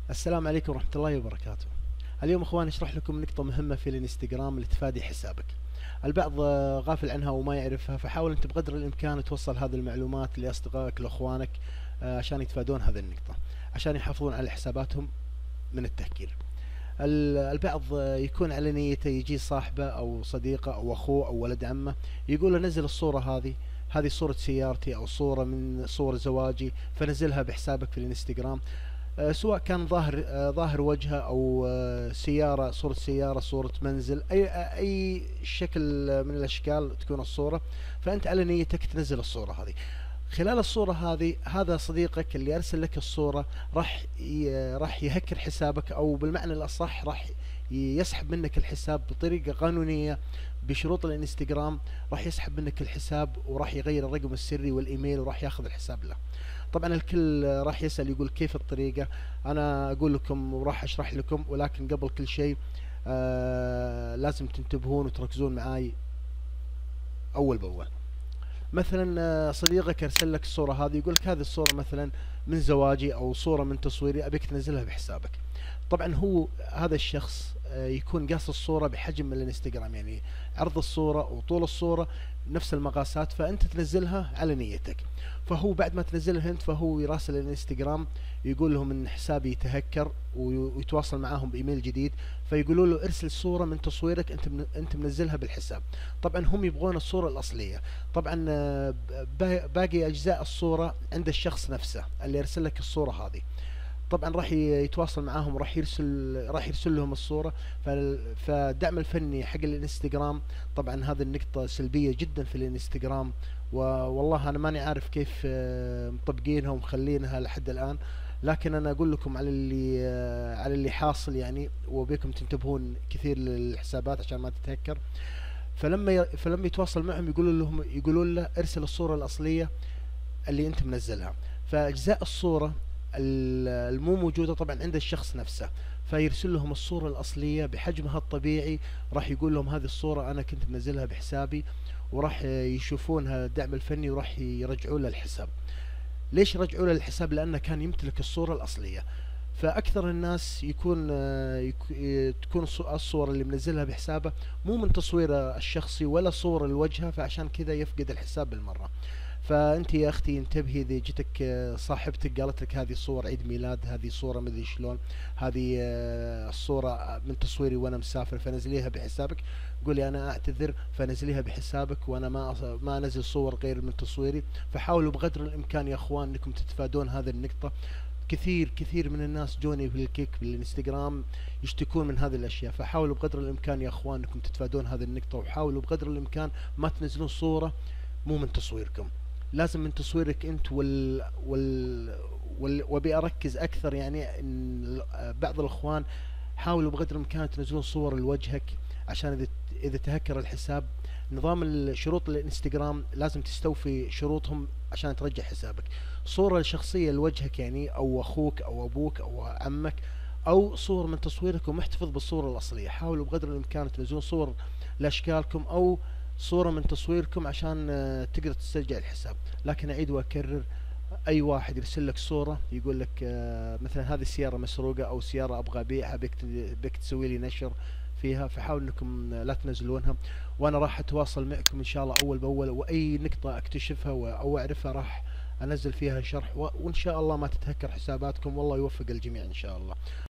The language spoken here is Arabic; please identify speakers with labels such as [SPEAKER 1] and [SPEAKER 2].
[SPEAKER 1] السلام عليكم ورحمة الله وبركاته. اليوم اخواني اشرح لكم نقطة مهمة في الانستغرام لتفادي حسابك. البعض غافل عنها وما يعرفها، فحاول انت بقدر الامكان توصل هذه المعلومات لاصدقائك لاخوانك، عشان يتفادون هذه النقطة، عشان يحافظون على حساباتهم من التهكير. البعض يكون على نيته يجي صاحبه او صديقه او اخوه او ولد عمه، يقول له نزل الصورة هذه صورة سيارتي او صورة من صور زواجي، فنزلها بحسابك في الانستغرام. سواء كان ظاهر وجهه او سيارة، صورة سيارة، صورة منزل، اي شكل من الاشكال تكون الصورة، فانت على نيتك تنزل الصورة هذه. خلال الصورة هذه هذا صديقك اللي ارسل لك الصورة راح يهكر حسابك، او بالمعنى الاصح راح يسحب منك الحساب بطريقة قانونية بشروط الانستغرام. راح يسحب منك الحساب وراح يغير الرقم السري والايميل وراح ياخذ الحساب له. طبعا الكل راح يسأل يقول كيف الطريقة. انا اقول لكم وراح اشرح لكم، ولكن قبل كل شيء لازم تنتبهون وتركزون معاي اول باول. مثلا صديقك ارسل لك الصورة هذه، يقول لك هذه الصورة مثلا من زواجي او صورة من تصويري، ابيك تنزلها بحسابك. طبعا هو هذا الشخص يكون قاس الصورة بحجم الانستغرام، يعني عرض الصورة وطول الصورة نفس المقاسات، فانت تنزلها على نيتك. فهو بعد ما تنزلها انت، فهو يراسل الانستغرام يقول لهم ان حسابي تهكر، ويتواصل معاهم بايميل جديد، فيقولوا له ارسل صورة من تصويرك انت منزلها بالحساب. طبعا هم يبغون الصورة الاصلية. طبعا باقي اجزاء الصورة عند الشخص نفسه اللي ارسل لك الصورة هذه. طبعا راح يتواصل معاهم، راح يرسل لهم الصورة. فالدعم الفني حق الانستغرام، طبعا هذه النقطة سلبية جدا في الانستغرام، والله انا ماني عارف كيف مطبقينها ومخلينها لحد الان. لكن انا اقول لكم على اللي حاصل يعني، وبيكم تنتبهون كثير للحسابات عشان ما تتهكر. فلما يتواصل معهم يقولون له ارسل الصورة الأصلية اللي انت منزلها. فاجزاء الصورة المو موجودة طبعا عند الشخص نفسه، فيرسل لهم الصورة الأصلية بحجمها الطبيعي. راح يقول لهم هذه الصورة أنا كنت منزلها بحسابي، وراح يشوفونها الدعم الفني وراح يرجعوا له الحساب. ليش رجعوا له الحساب؟ لأنه كان يمتلك الصورة الأصلية. فأكثر الناس تكون الصور اللي منزلها بحسابه مو من تصويره الشخصي ولا صورة لوجهه، فعشان كذا يفقد الحساب بالمرة. فانت يا اختي انتبهي، اذا جتك صاحبتك قالت لك هذه صور عيد ميلاد، هذه صورة مدري شلون، هذه الصورة من تصويري وانا مسافر، فنزليها بحسابك. قولي انا اعتذر، فنزليها بحسابك، وانا ما انزل صور غير من تصويري. فحاولوا بقدر الامكان يا اخوان انكم تتفادون هذه النقطة. كثير كثير من الناس جوني في الكيك بالانستغرام يشتكون من هذه الاشياء، فحاولوا بقدر الامكان يا اخوان انكم تتفادون هذه النقطة، وحاولوا بقدر الامكان ما تنزلون صورة مو من تصويركم. لازم من تصويرك انت وابي اركز اكثر يعني ان بعض الاخوان حاولوا بقدر الامكان تنزلون صور لوجهك، عشان اذا تهكر الحساب، نظام شروط الانستغرام لازم تستوفي شروطهم عشان ترجع حسابك. صورة شخصية لوجهك يعني، او اخوك او ابوك او عمك، او صور من تصويرك ومحتفظ بالصورة الاصلية. حاولوا بقدر الامكان تنزلون صور لاشكالكم او صورة من تصويركم عشان تقدر تسترجع الحساب. لكن اعيد واكرر، اي واحد يرسل لك صورة يقول لك مثلا هذه السيارة مسروقة او سيارة ابغى ابيعها، بك تسوي لي نشر فيها، فحاول انكم لا تنزلونها. وانا راح اتواصل معكم ان شاء الله اول باول، واي نقطة اكتشفها او اعرفها راح انزل فيها شرح، وان شاء الله ما تتهكر حساباتكم، والله يوفق الجميع ان شاء الله.